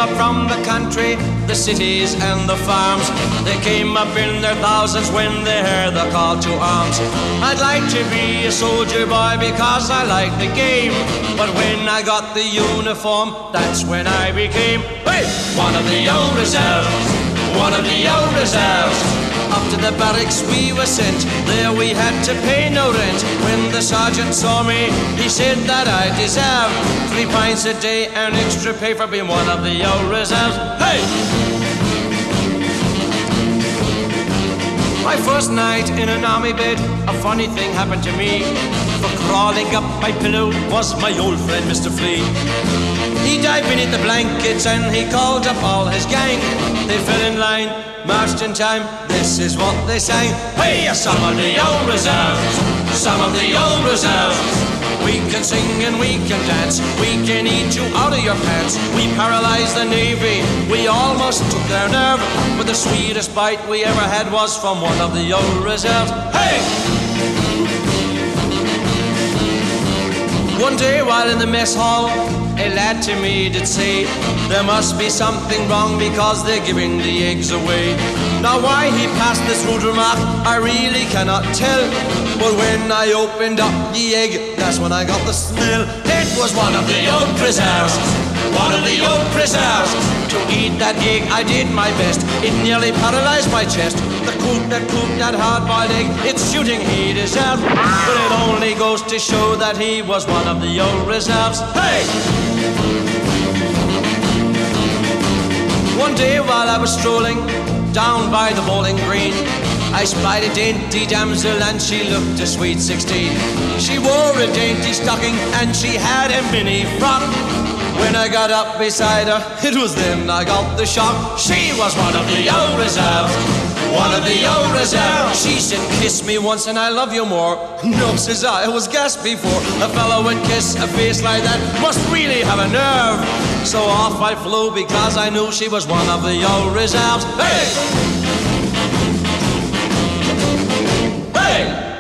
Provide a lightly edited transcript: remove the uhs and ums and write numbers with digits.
up from the country, the cities and the farms. They came up in their thousands when they heard the call to arms. I'd like to be a soldier boy because I like the game, but when I got the uniform, that's when I became, hey, one of the old reserves, one of the old reserves. Up to the barracks we were sent, there we had to pay no rent. When the sergeant saw me, he said that I deserved 3 pints a day and extra pay for being one of the old reserves. Hey! My first night in an army bed, a funny thing happened to me. For crawling up my pillow was my old friend Mr. Flea. He dived beneath the blankets and he called up all his gang. They fell in line, marched in time, this is what they sang. Hey, some of the old reserves, some of the old reserves. We can sing and we can dance, we can eat you out of your pants. We paralyzed the Navy, we almost took their nerve, but the sweetest bite we ever had was from one of the old reserves. Hey! One day while in the mess hall, a lad to me did say, there must be something wrong because they're giving the eggs away. Now why he passed this rude remark, I really cannot tell, but when I opened up the egg, that's when I got the smell. It was one of the old preserves, one of the old preserves. To eat that egg I did my best, it nearly paralyzed my chest. The cook that hard-boiled egg, it's shooting he deserved, but it only goes to show that he was one of the old reserves. Hey! One day while I was strolling down by the bowling green, I spied a dainty damsel and she looked a sweet 16. She wore a dainty stocking and she had a mini frock. When I got up beside her, it was then I got the shock. She was one of the old reserves, one of the old reserves. She said, kiss me once and I love you more. No, says I was gassed before. A fellow would kiss a face like that, must really have a nerve. So off I flew because I knew she was one of the old reserves. Hey! Hey!